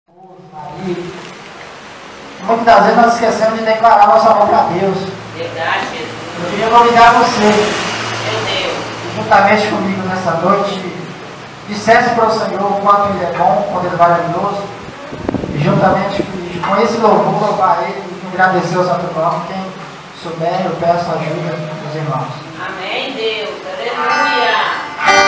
E muitas das vezes nós esquecemos de declarar nosso amor para Deus. Verdade, Jesus. Eu queria convidar você, Meu Deus. juntamente comigo nessa noite, dissesse para o Senhor o quanto Ele é bom, quanto Ele é maravilhoso, e juntamente com esse louvor louvar Ele e agradecer o Santo Nome. Quem souber, eu peço ajuda dos irmãos. Amém, Deus. Aleluia.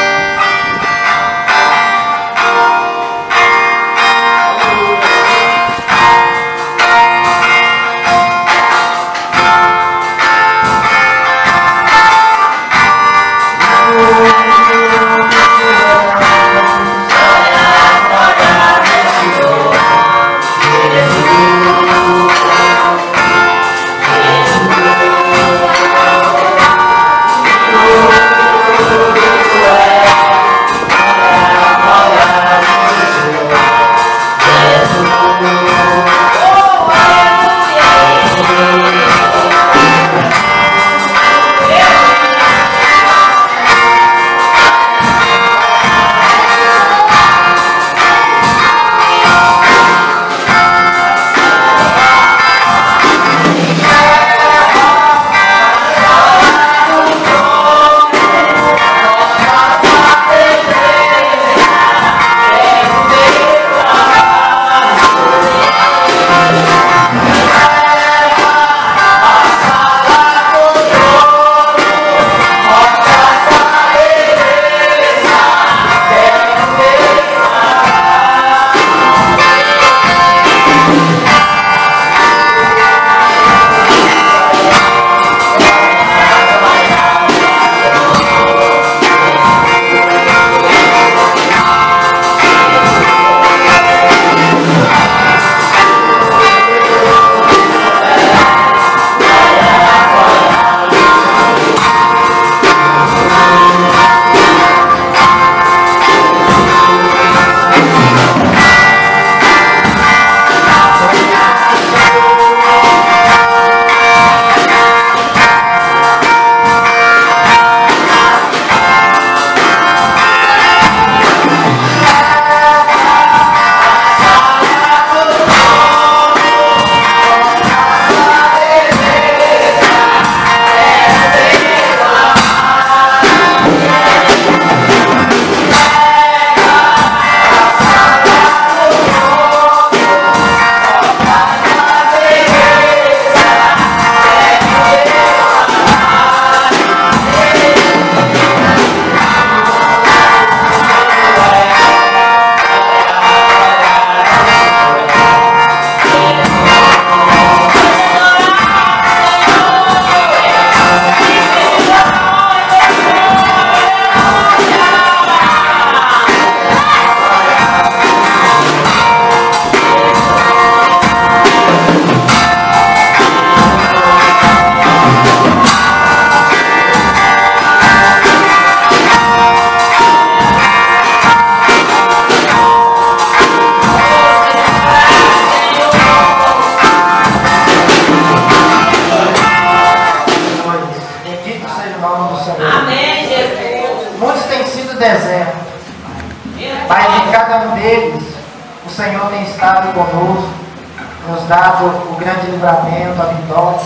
O grande livramento, a vitória.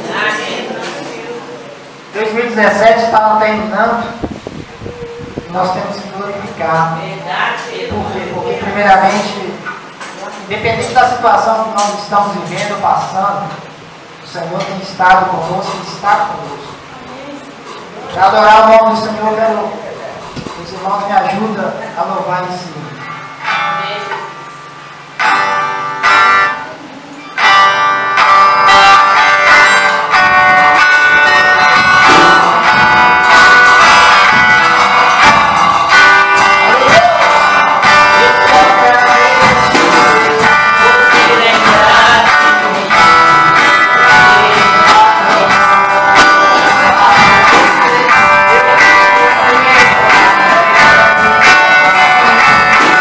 2017 está terminando e nós temos que glorificar. Por quê? Porque, primeiramente, independente da situação que nós estamos vivendo, passando, o Senhor tem estado conosco e está conosco. Para adorar o nome do Senhor, eu quero que os irmãos me ajudem a louvar em si. Yeah.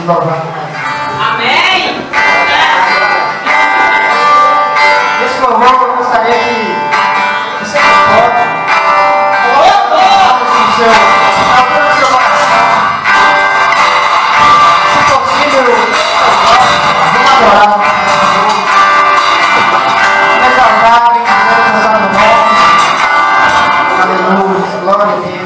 nos louvamos. Amém. Nesse louvor eu gostaria que você pode no seu coração. Se possível, vamos adorar. Vamos exaltar, bendizendo o santo nome. Aleluia, glória a Deus.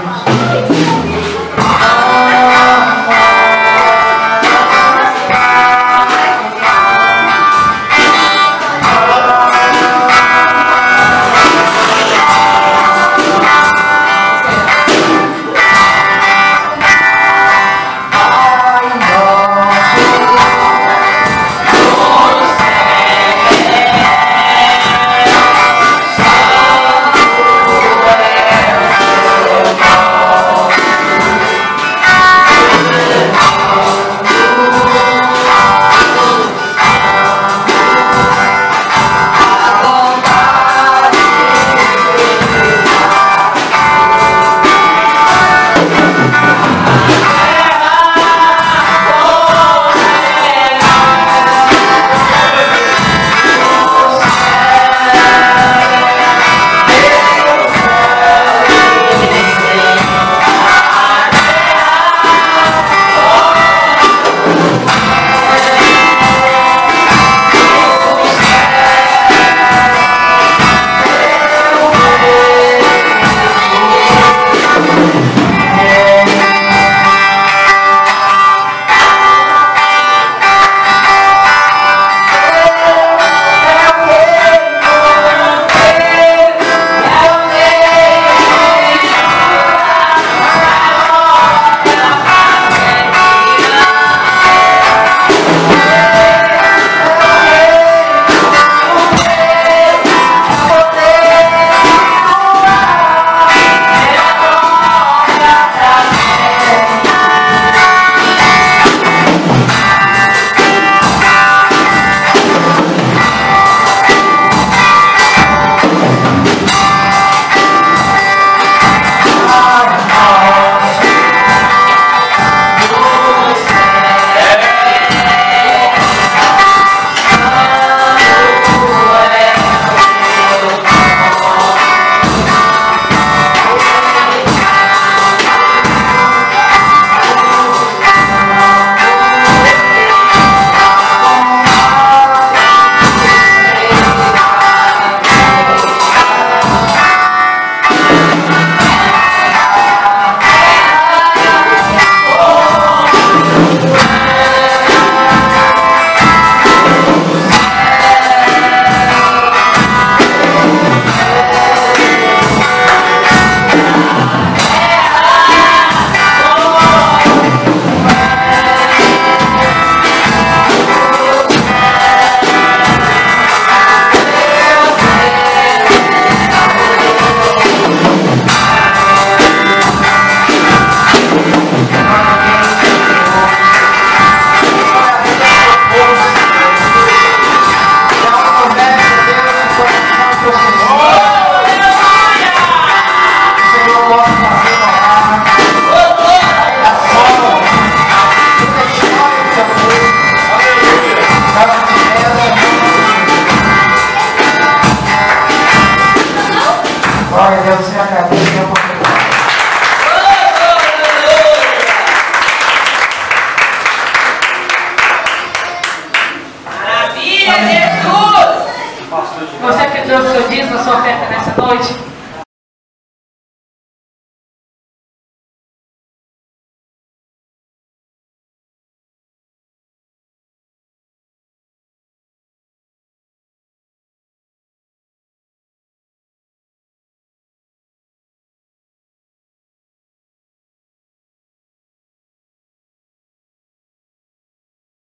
Glória a Deus, você agradeço.